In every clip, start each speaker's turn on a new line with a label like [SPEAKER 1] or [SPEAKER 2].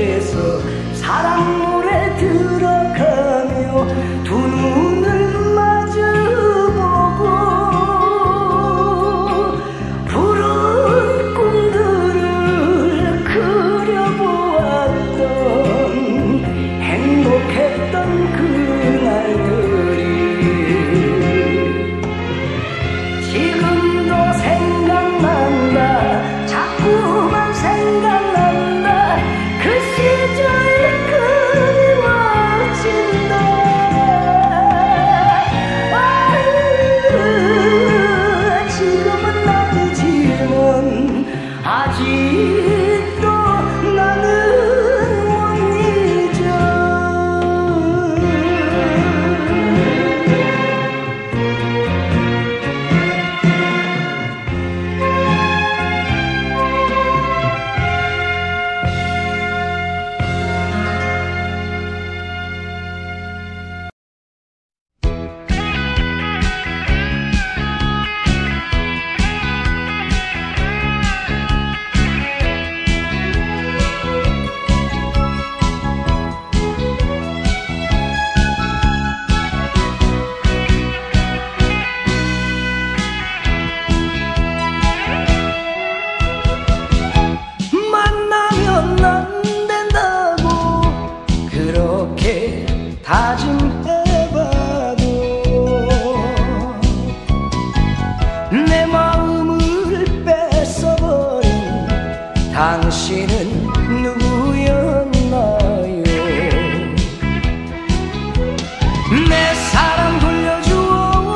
[SPEAKER 1] 속에서 사랑 노래 들어가며 두 눈을 마주보고 푸른 꿈들을 그려보았던 행복했던 그날들이 지금도 생각난다. 자꾸만 생각난다. 그 시절이 그리워진다. 지금은 아니지만 아직도 나는 못 잊어. 만나면 안 된다고 그렇게 다짐해봐도 내 마음을 뺏어버린 당신은 누구였나요? 내 사랑 돌려주오.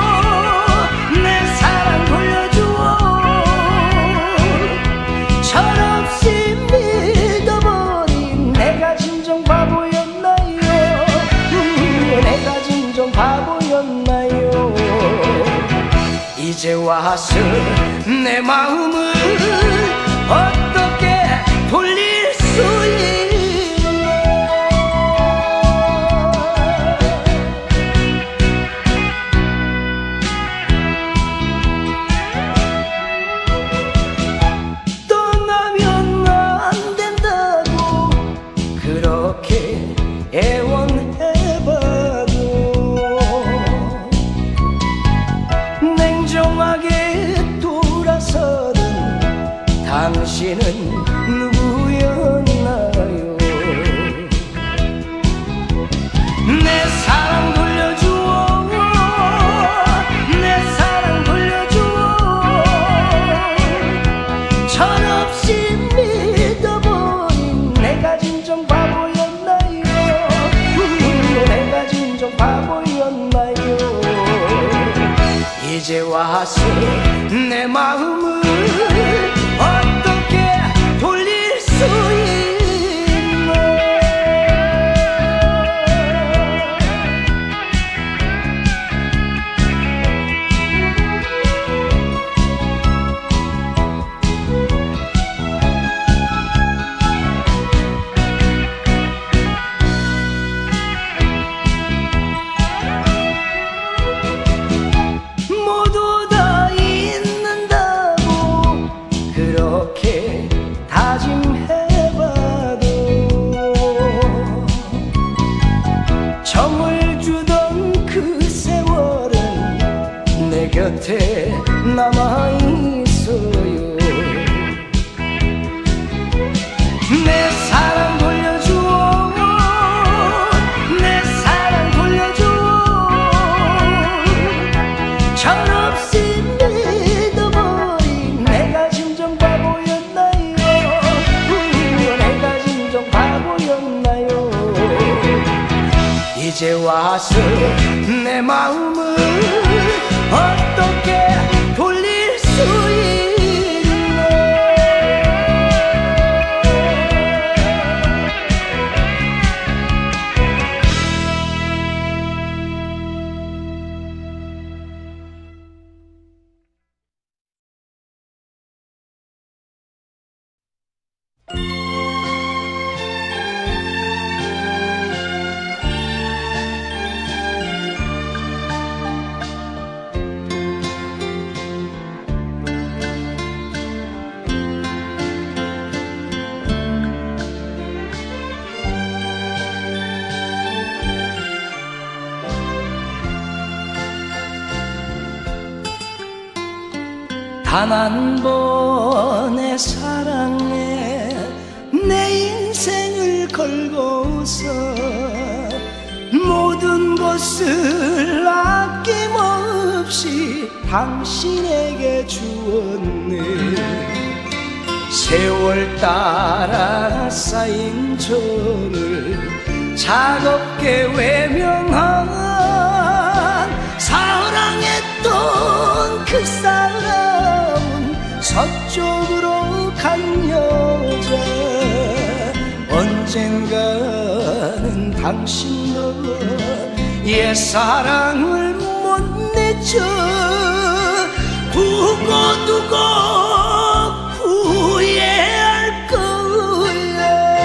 [SPEAKER 1] 내 사랑 돌려주오. 철없이 믿어버린 내가 진정 바보였나요? 내가 진정 바보였나요? 이제 와서 내 마음을 어떻게 돌릴 수 있나? 떠나면 안 된다고 그렇게 애원해봐도 냉정하게 돌아서던 당신은 누구였나요? 내 사랑 돌려주오. 내 사랑 돌려주오. 철없이 믿어버린 내가 진정 바보였나요? 내가 진정 바보였나요? 이제 와서 내 마음을 어떻게 돌릴 수 있나? 모두 다 잊는다고 그렇게 다짐해봐도 정을 주던 그 세월은 내 곁에 남아있어요. 내 사랑 돌려주오. 내 사랑 돌려주오. 철없이 믿어버린 내가 진정 바보였나요? 내가 진정 바보였나요? 이제 와서 내 마음을 어떻게 돌릴 수 있나? 단 한 번의 사랑에 내 인생을 걸고서 모든 것을 아낌없이 당신에게 주었네. 세월 따라 쌓인 정을 차갑게 외면한 사랑했던 그 사람은 서쪽으로 간 여자. 언젠가는 당신도 옛사랑을 못 잊어 두고두고 후회할 거야.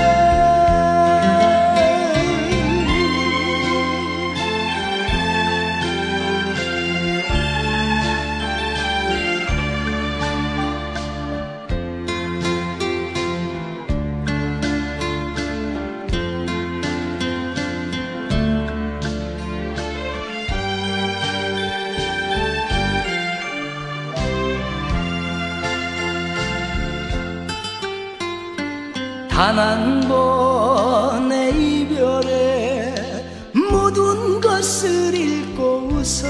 [SPEAKER 1] 단 한 번의 이별에 모든 것을 잃고서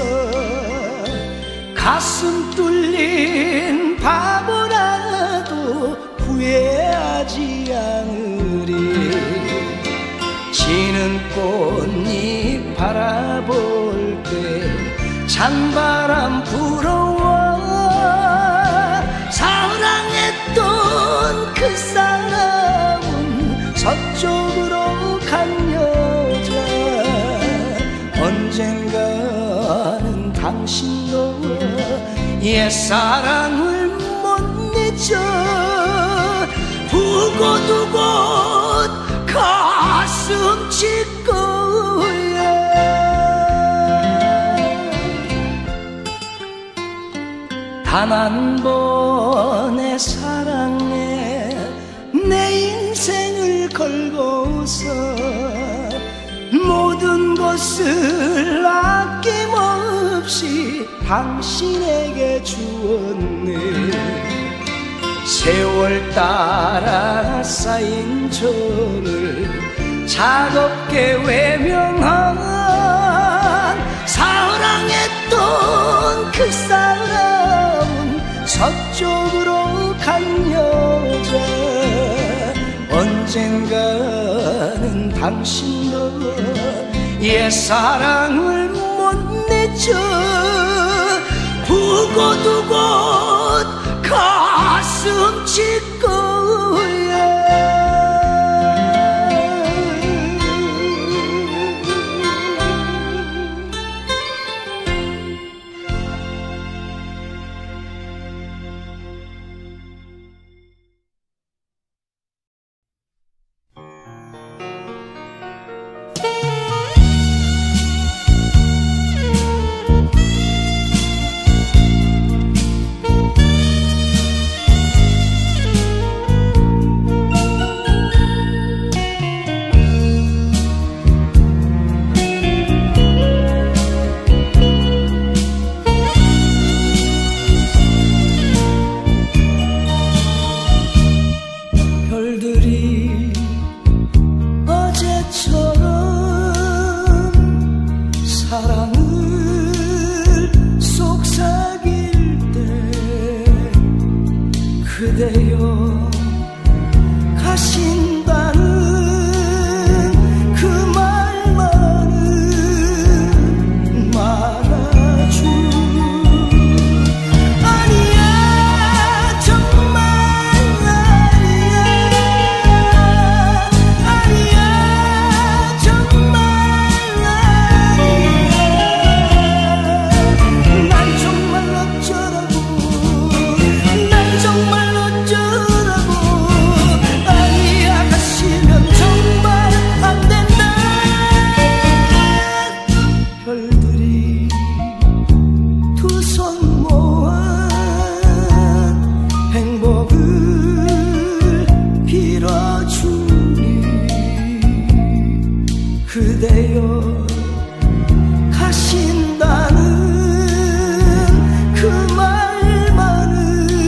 [SPEAKER 1] 가슴 뚫린 바보라도 후회하지 않으리. 지는 꽃잎 바라볼 때 찬바람 불어와 사랑했던 그 사람은 서쪽으로 간 여자. 언젠가는 당신도 옛사랑을 못 잊어 두고두고 가슴 칠 거야. 단 한 번의 사랑에 내 인생을 걸고서 모든 것을 아낌없이 당신에게 주었네. 세월 따라 쌓인 정을 차갑게 외면한 사랑했던 그 사람은 서쪽으로 간 여자. 언젠가는 당신도 옛사랑을 못 잊어 두고두고 가슴 칠 거야. 그대여 가신다는 그 말만은 말아줘. 아니야 정말 아니야. 아니야 정말 아니야. 난 정말 어쩌라고. 난 정말 어쩌라고. 아니야 가시면 정말 안 된다. 별들이 두 손 모아 행복을 빌어주니 그대여 가신다는 그 말만은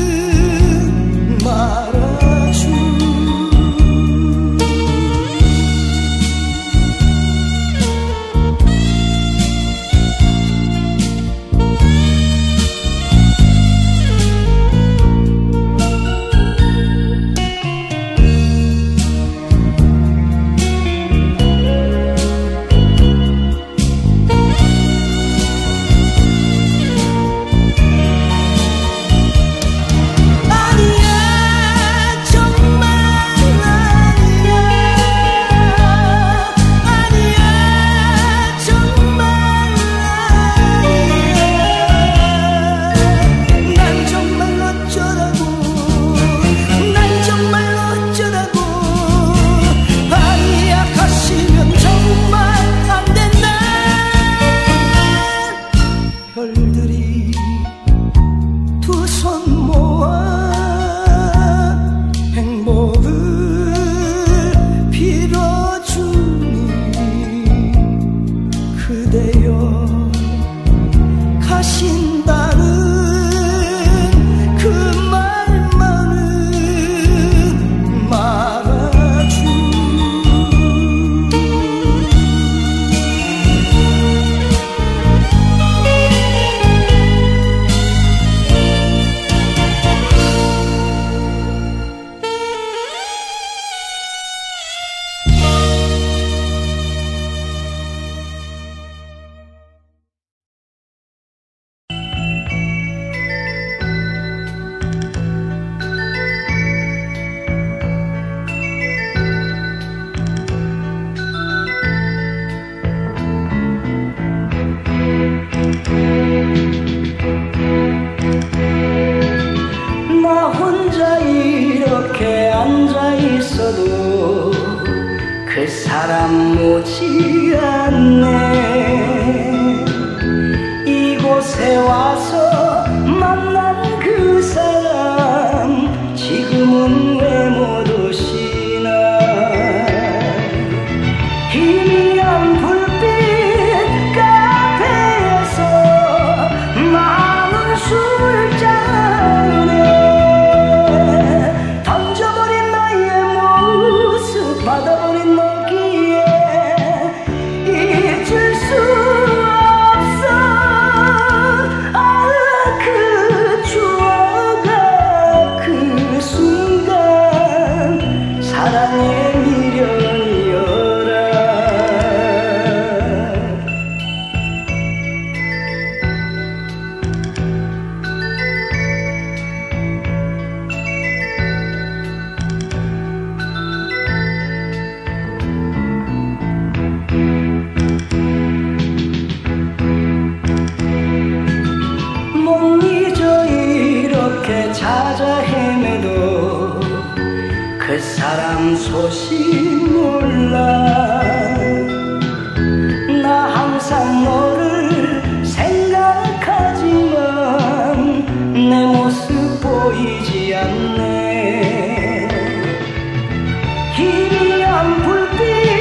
[SPEAKER 1] 그 사람 못지않네. 이곳에 와서 만난 그 사람 지금은 왜 못 오시나. 희미한 불빛 카페에서 많은 술잔에 던져버린 나의 모습 받아버린 너기에 잊을 수 없어. 아, 그 추억아 그 순간 사랑의 미련이여라. 못 잊어 이렇게 찾아 헤매도 그 사람 소식 몰라. 나 항상 너를 생각하지만 내 모습 보이지 않네. 희미한 불빛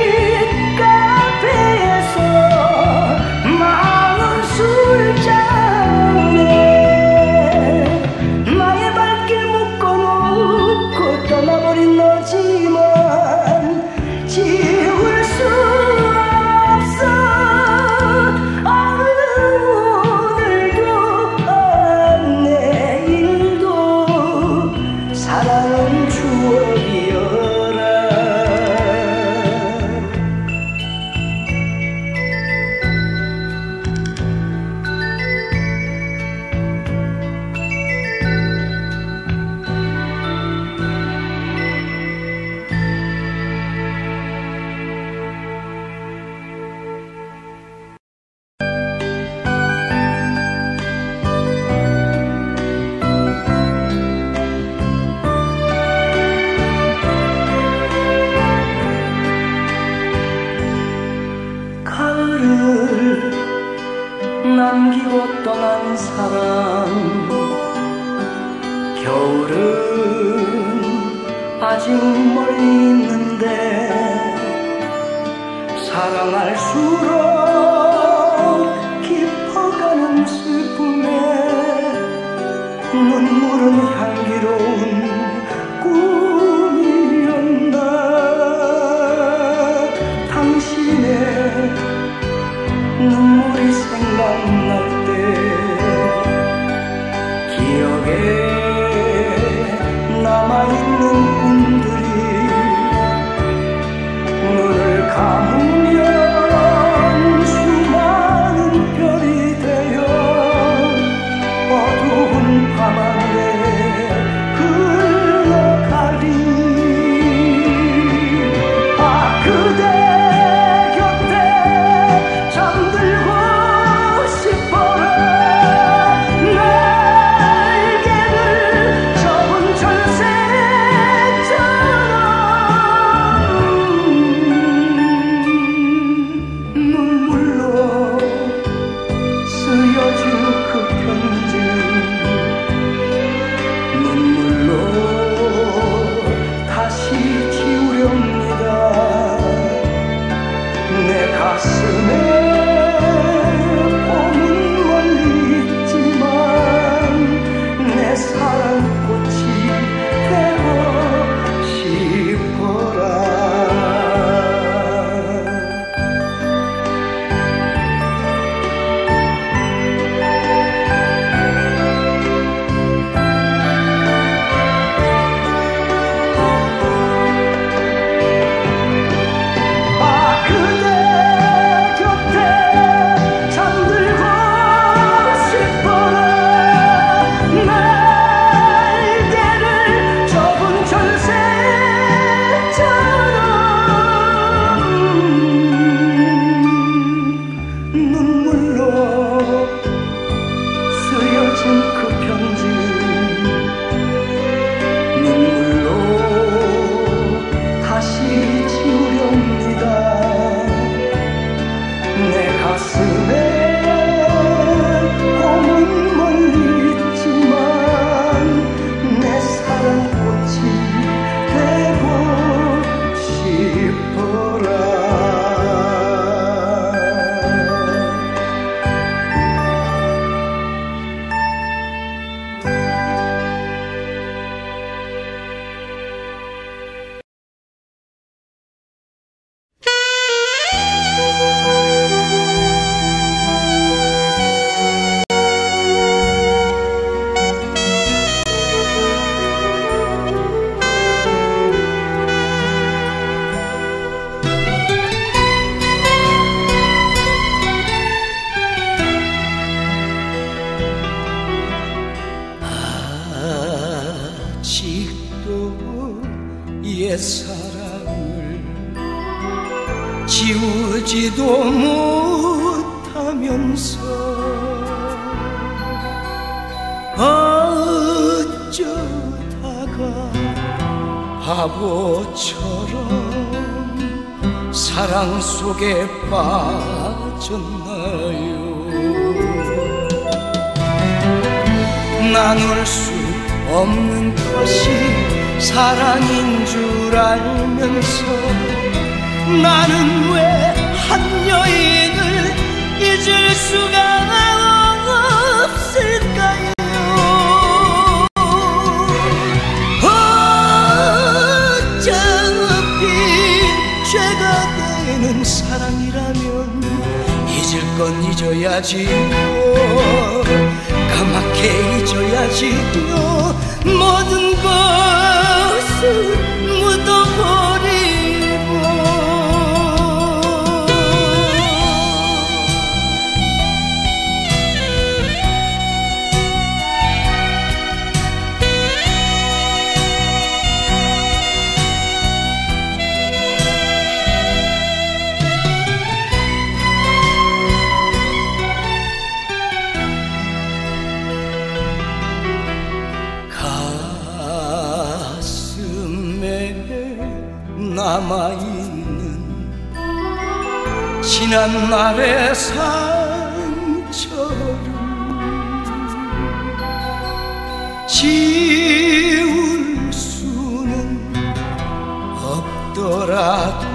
[SPEAKER 1] 카페에서 많은 술잔에 나의 발길 묶어놓고 떠나버린 너지만 지울 수 없어. 아, 오늘도 내일도 사랑은 추억이여라. 가을을 남기고 떠난 사람, 겨울은 아직 멀리 있는데 사랑할수록 깊어가는 슬픔에 눈물은 향기로운 꿈이었나. 당신의 눈물이 생각날 때 기억에 남아있는 꿈들이 눈을 감으면 수많은 별이 되어 어두운 밤하늘에 흘러가리. 아, 그대 곁에 잠들고 싶어라. 날개를 접은 철새처럼 눈물로 쓰여진 그 편지, 눈물로 다시 지우렵니다. 내 가슴에 봄은 멀리 있지만 내 사랑꽃이 되고 싶어라. 아, 그대 지우지도 못하면서 어쩌다가 바보처럼 사랑 속에 빠졌나요. 나눌 수 없는 것이 사랑인 줄 알면서 나는 왜 한 여인을 잊을 수가 없을까요. 어차피 죄가 되는 사랑이라면 잊을 건 잊어야지요. 까맣게 잊어야지요. 모든 것을 묻어버리고. 남아있는 지난 날의 상처를 지울 수는 없더라도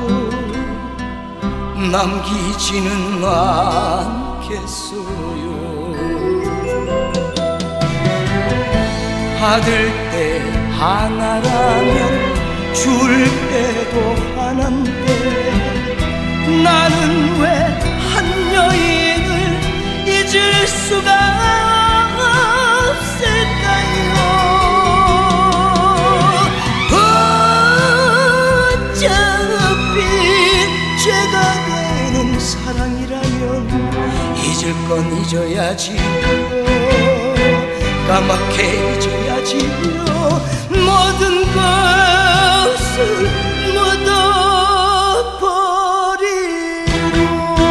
[SPEAKER 1] 남기지는 않겠어요. 받을 때 하나라면 줄 때도 하나인데 나는 왜 한 여인을 잊을 수가 없을까요. 어차피 죄가 되는 사랑이라면 잊을 건 잊어야지요. 까맣게 잊어야지요. 모든 것을 묻어버리고.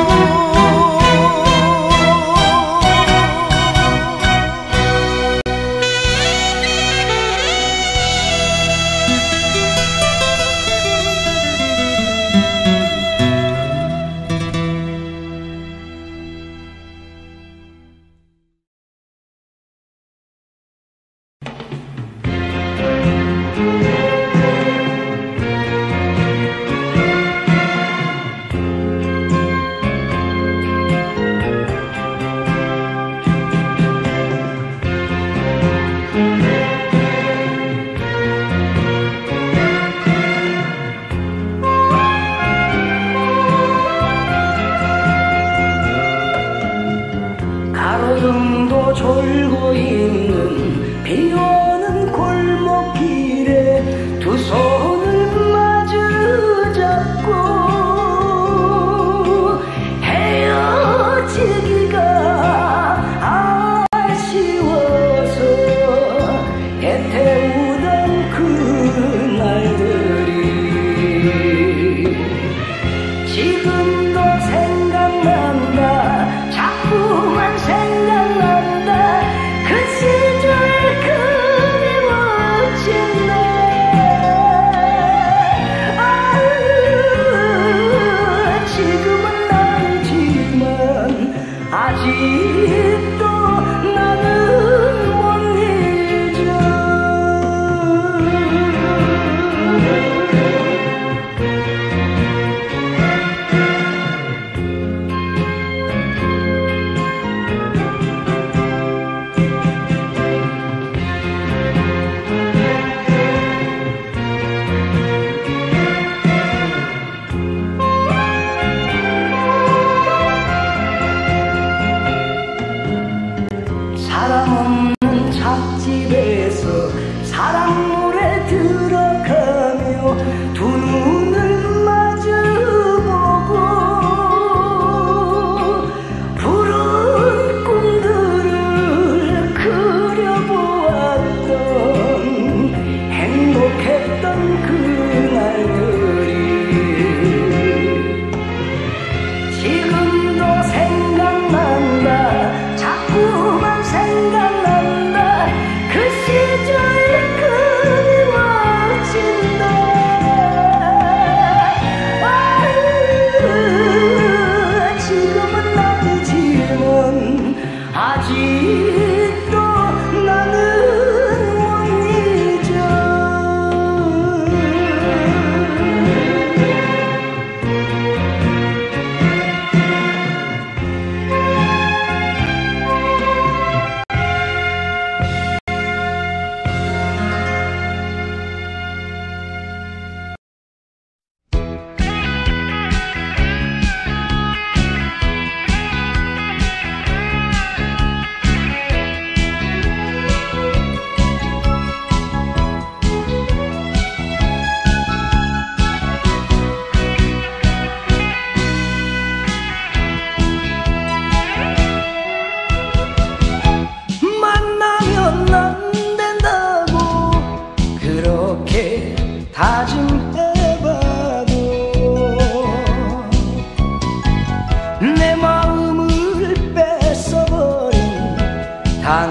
[SPEAKER 1] 가로등도 졸고 있는 비오는 골목길에 두 손을 마주 잡고 헤어지기가 아쉬워서 애태우던 그날들이 지금도 생각난다. 자꾸만 생각난다. 그 시절 그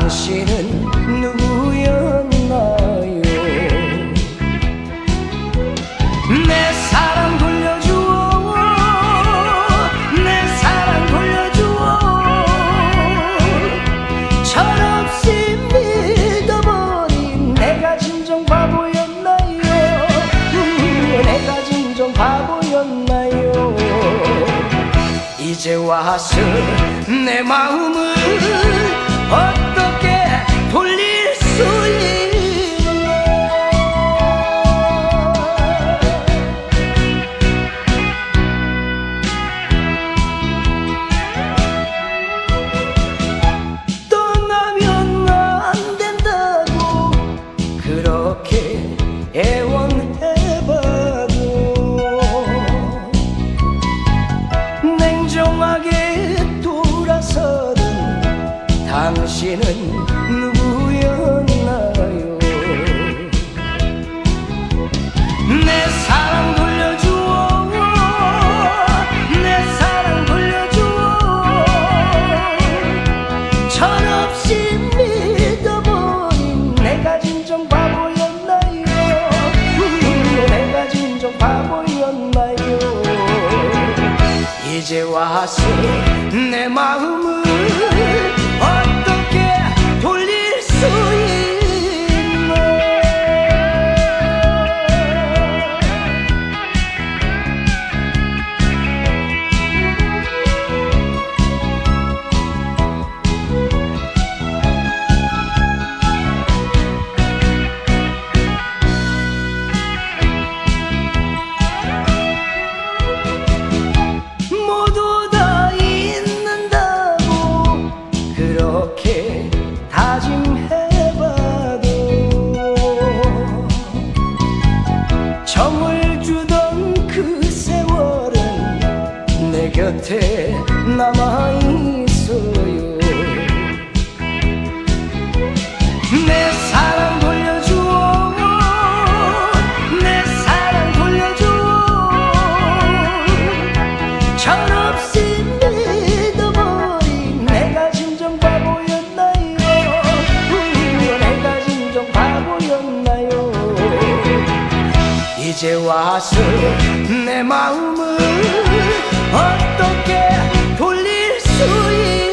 [SPEAKER 1] 당신은 누구였나요? 내 사랑 돌려주오, 내 사랑 돌려주오. 철없이 믿어버린 내가 진정 바보였나요? 내가 진정 바보였나요? 이제 와서 내 마음을 어떻게 돌릴 수 있나? 떠나면 안 된다고 그렇게 애원해봐도 냉정하게 돌아서던 당신은 누구였나요? 내 사랑 돌려주오, 내 사랑 돌려주오. 철없이 믿어버린 내가 진정 바보였나요? 내가 진정 바보였나요? 이제 와서 내 마음을 어떻게 돌릴 수 있나? 모두 다 잊는다고 그렇게 다짐해봐도 정을 주던 그 세월은 내 곁에 남아있어요. 내 사랑 돌려주오, 내 사랑 돌려주오. 철없이 믿어버린 내가 진정 바보였나요? 내가 진정 바보였나요? 이제 와서 내 마음을 어떻게 돌릴 수 있나?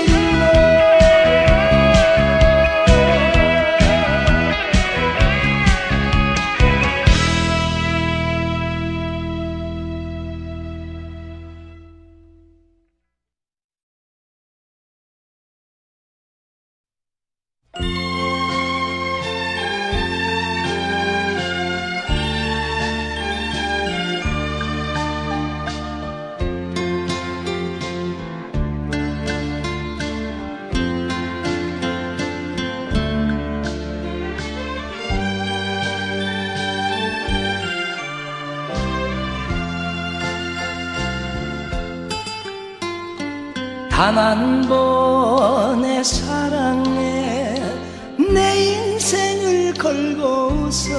[SPEAKER 1] 단 한 번의 사랑에 내 인생을 걸고서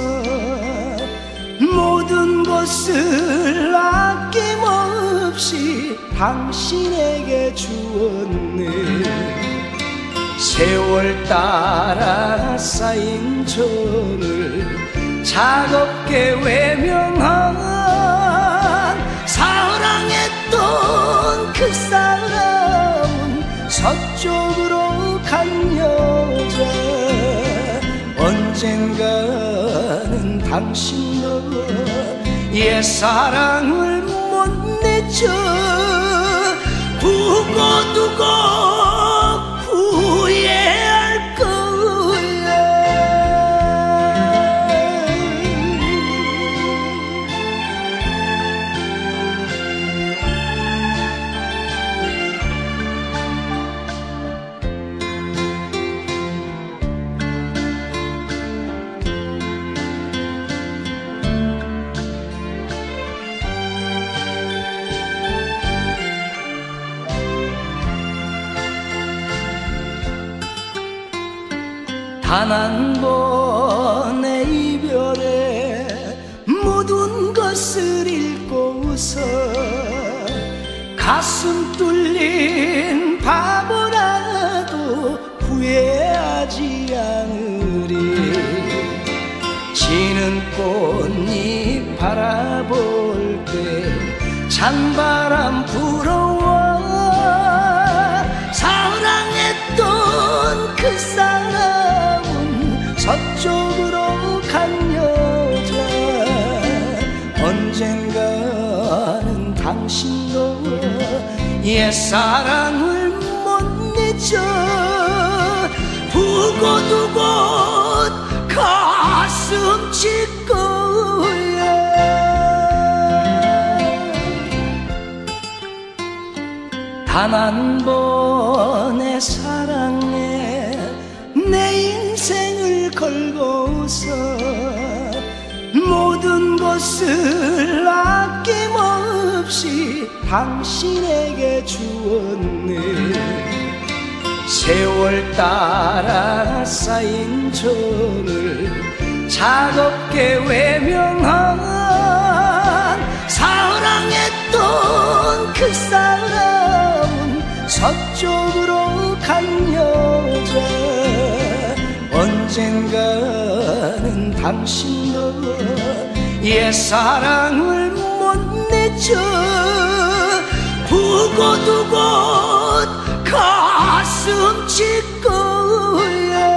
[SPEAKER 1] 모든 것을 아낌없이 당신에게 주었네. 세월 따라 쌓인 정을 차갑게 외면한 사랑했던 그 사람은 서쪽으로 간 여자. 언젠가는 당신도 옛사랑을 못 내줘 두고두고 후회할 거야. 단 한 번의 이별에 모든 것을 잃고서 가슴 뚫린 바보라도 후회할 꽃잎 바라볼 때 찬바람 불어와 사랑했던 그 사람은 서쪽으로 간 여자 언젠가는 당신도 옛사랑을 못 잊어 두고두고 가슴 찢고야 단 한 번의 사랑에 내 인생을 걸고서 모든 것을 아낌없이 당신에게 주었네 세월 따라 쌓인 정을 차갑게 외면한 사랑했던 그 사람은 서쪽으로 간 여자 언젠가는 당신도 옛사랑을 못 잊어 두고두고 가슴 찢고야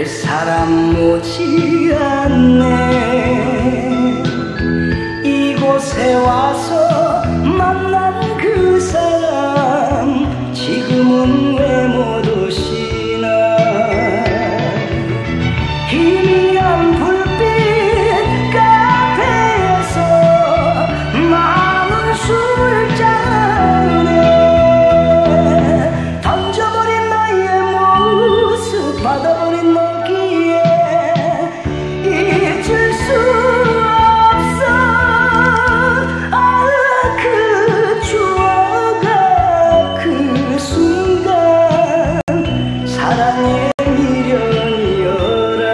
[SPEAKER 1] 사람 못지않네. 이곳에 와서 만난 그 사람 지금은 왜 못 오시나. 희미한 불빛 카페에서 많은 술잔에 던져버린 나의 모습 받아버린 너기에 잊을 수 없어. 아, 그 추억아 그 순간 사랑의 미련이여라.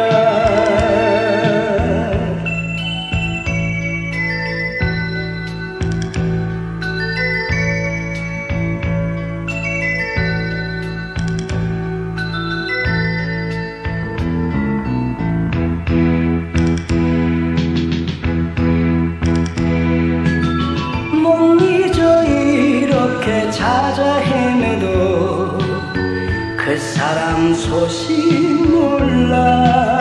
[SPEAKER 1] 못 잊어 이렇게 찾아 헤매도 그 사람 소식 몰라.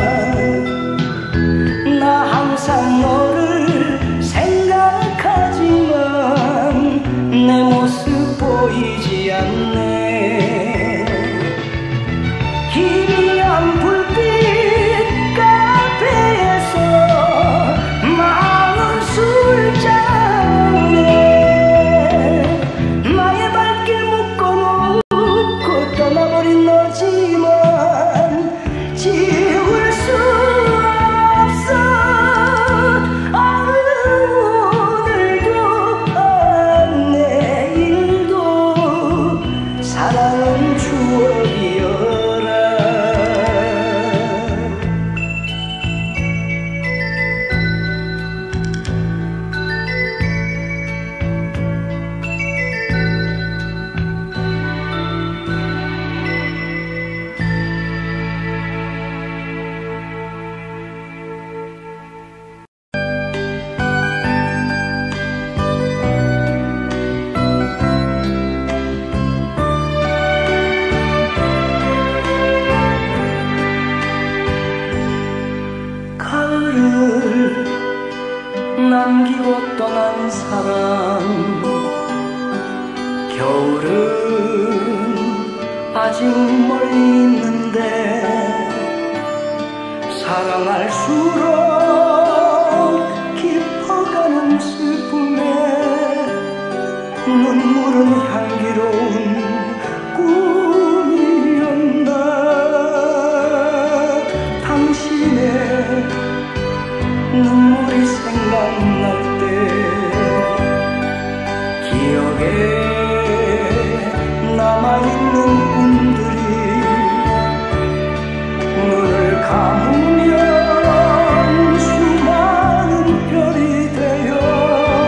[SPEAKER 1] 나 항상 너를 생각하지만 내 모습 보이지 않네. 희미한 불빛 카페에서 많은 술잔에 나의 발길 묶어놓고 떠나버린 너지만 지울 수 없어. 아, 오늘도 내일도 사랑은 추억이여라. 가을을 남기고 떠난 사람, 겨울은 아직 멀리 있는데 사랑할수록 깊어가는 슬픔에 눈물은 향기로운 꿈이었나. 당신의 눈물이 생각날 때 기억에 남아있는 꿈들이 눈을 감으면 수많은 별이 되어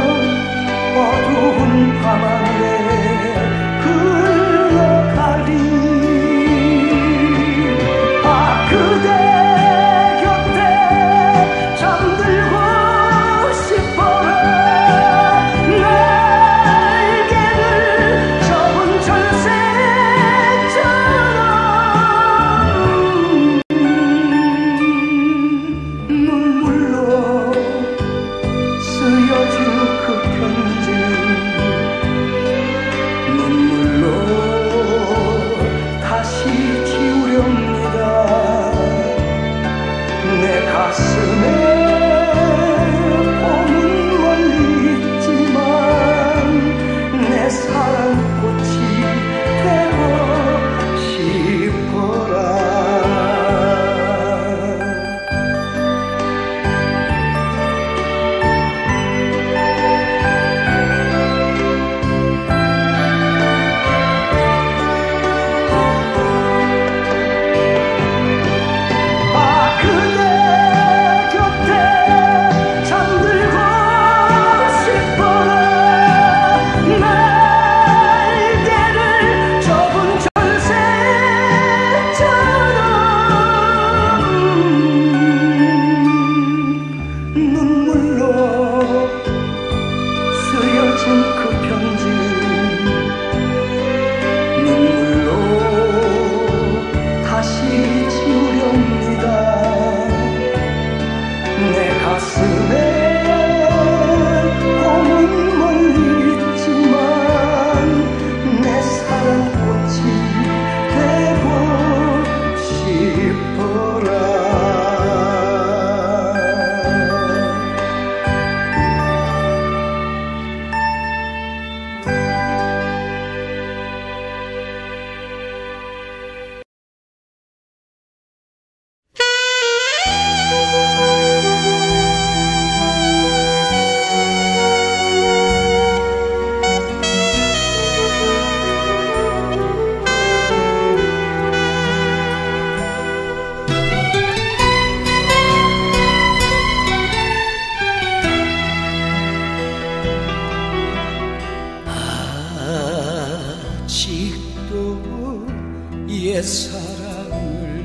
[SPEAKER 1] 사랑을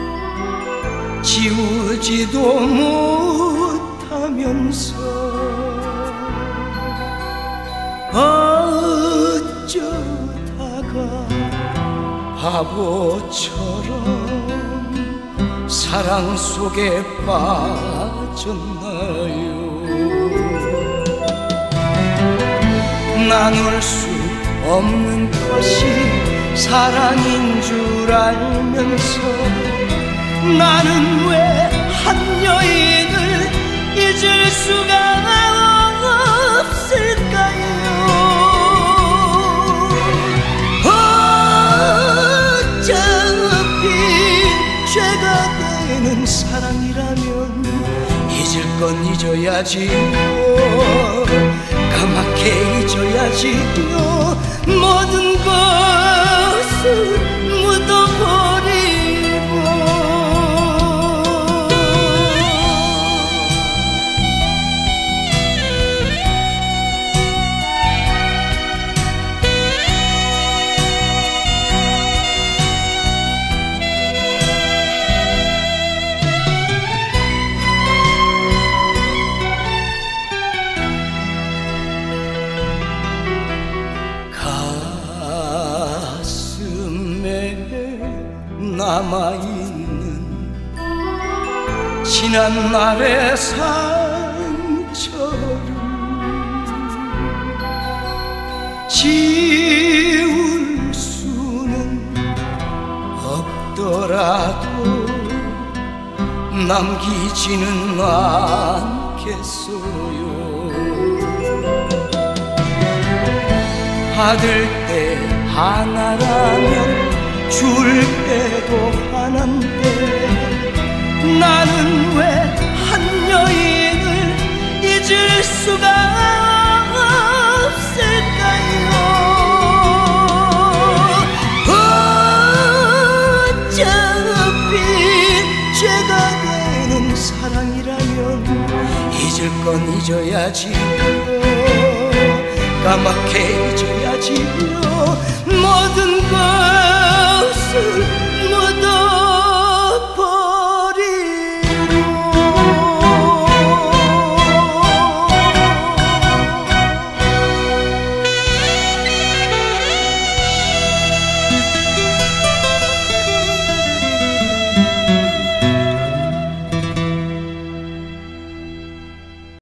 [SPEAKER 1] 지우지도 못하면서 어쩌다가 바보처럼 사랑 속에 빠졌나요. 나눌 수 없는 것이 사랑인 줄 알면서 나는 왜 한 여인을 잊을 수가 없을까요. 어차피 죄가 되는 사랑이라면 잊을 건 잊어야지요. 까맣게 잊어야지요. 모든 것을 묻어버리고. 남아있는 지난 날의 상처를 지울 수는 없더라도 남기지는 않겠어요. 받을 때 하나라면 줄 때도 하나인데 나는 왜 한 여인을 잊을 수가 없을까요. 어차피 죄가 되는 사랑이라면 잊을 건 잊어야지요. 까맣게 잊어야지요. 모든 것